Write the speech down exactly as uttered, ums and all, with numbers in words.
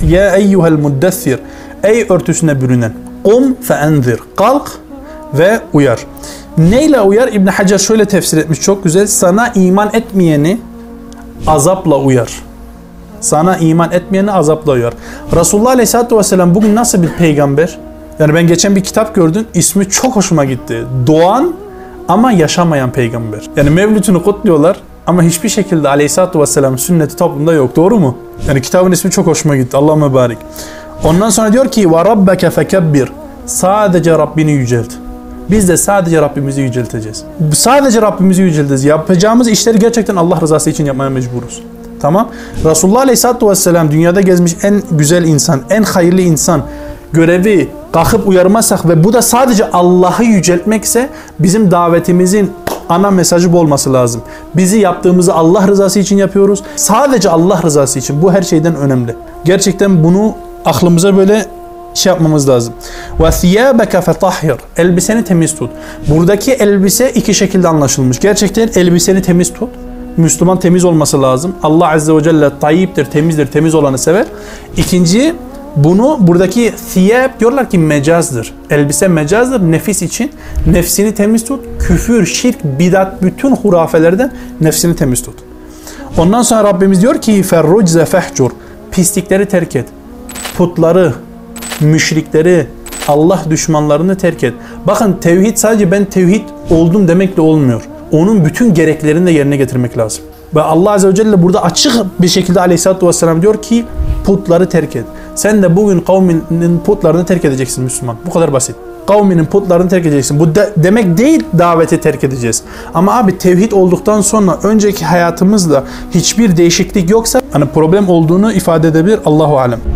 Ya eyyuhel muddessir. Ey örtüsüne bürünen. Kum fe enzir. Kalk ve uyar. Neyle uyar? İbn Hacer şöyle tefsir etmiş çok güzel. Sana iman etmeyeni azapla uyar. Sana iman etmeyeni azapla uyar. Resulullah Aleyhisselatü Vesselam bugün nasıl bir peygamber? Yani ben geçen bir kitap gördüm. İsmi çok hoşuma gitti. Doğan ama yaşamayan peygamber. Yani Mevlüt'ünü kutluyorlar ama hiçbir şekilde Aleyhisselatü Vesselam sünneti toplumda yok. Doğru mu? Yani kitabın ismi çok hoşuma gitti. Allah mübarek. Ondan sonra diyor ki وَرَبَّكَ فَكَبِّرْ. Sadece Rabbini yücelt. Biz de sadece Rabbimizi yücelteceğiz. Sadece Rabbimizi yücelteceğiz. Yapacağımız işleri gerçekten Allah rızası için yapmaya mecburuz. Tamam. Resulullah Aleyhisselatü Vesselam dünyada gezmiş en güzel insan, en hayırlı insan. Görevi kalkıp uyarmazsak ve bu da sadece Allah'ı yüceltmekse bizim davetimizin ana mesajı bu olması lazım. Bizi yaptığımızı Allah rızası için yapıyoruz. Sadece Allah rızası için. Bu her şeyden önemli. Gerçekten bunu aklımıza böyle şey yapmamız lazım. وَثِيَابَكَ فَطَحِّرْ. Elbiseni temiz tut. Buradaki elbise iki şekilde anlaşılmış. Gerçekten elbiseni temiz tut. Müslüman temiz olması lazım. Allah Azze ve Celle tayyiptir, temizdir, temiz olanı sever. İkinci, bunu buradaki thiyab diyorlar ki mecazdır. Elbise mecazdır nefis için. Nefsini temiz tut. Küfür, şirk, bidat, bütün hurafelerden nefsini temiz tut. Ondan sonra Rabbimiz diyor ki فَالرُّجْزَ فَحْجُرْ. Pislikleri terk et. Putları, müşrikleri, Allah düşmanlarını terk et. Bakın tevhid sadece ben tevhid oldum demekle olmuyor. Onun bütün gereklerini de yerine getirmek lazım. Ve Allah Azze ve Celle burada açık bir şekilde Aleyhisselatü Vesselam diyor ki putları terk et. Sen de bugün kavminin putlarını terk edeceksin Müslüman. Bu kadar basit. Kavminin putlarını terk edeceksin. Bu de, demek değil daveti terk edeceğiz. Ama abi tevhid olduktan sonra önceki hayatımızda hiçbir değişiklik yoksa hani problem olduğunu ifade edebilir. Allahu alem.